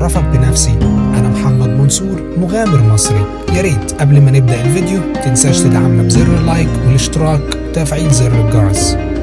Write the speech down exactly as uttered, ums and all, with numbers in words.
أعرفك بنفسي، أنا محمد منصور، مغامر مصري. يا ريت قبل ما نبدأ الفيديو تنساش تدعمنا بزر اللايك والاشتراك وتفعيل زر الجرس.